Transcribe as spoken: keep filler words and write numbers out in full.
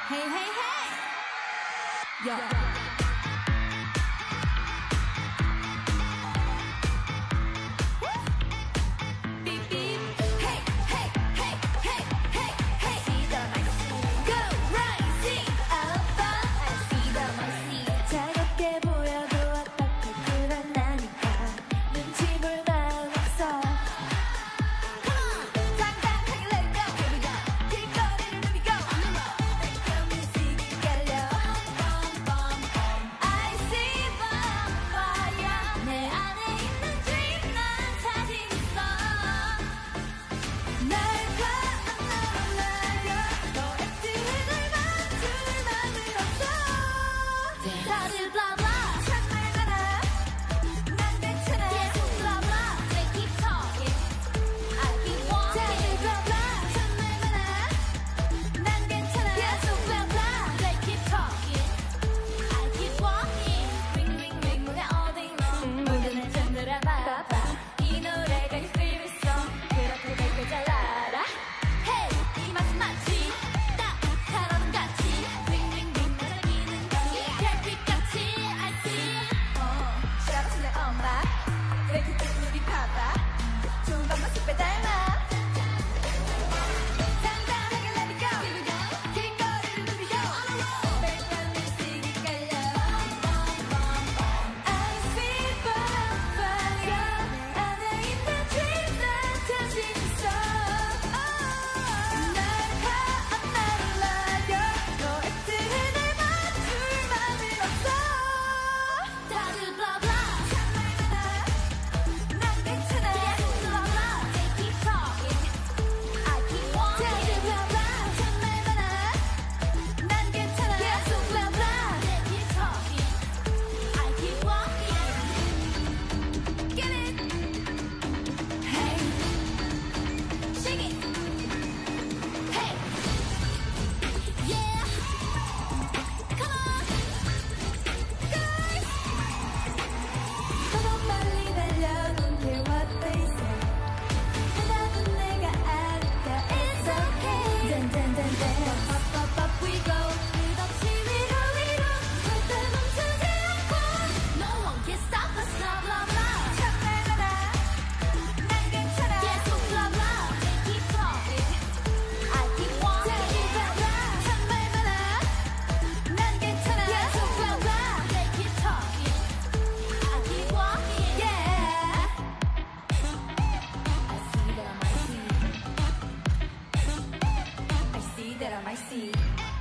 Hey, hey, hey! Yo. 이 노래가 이 favorite song 그렇게 내게 잘 알아 Hey 이 맛은 마치 따뜻한 얼음 같이 윙윙윙 반짝이는 거기 별빛같이 I see 어 싫어하는 내 엄마 브레이크 뜨고 우리 봐봐 좋은 것만 쑥 빼닮아 당당하게 let me go 길거리를 누비고 백만 미식이 깔려 I see bonfire that I might see.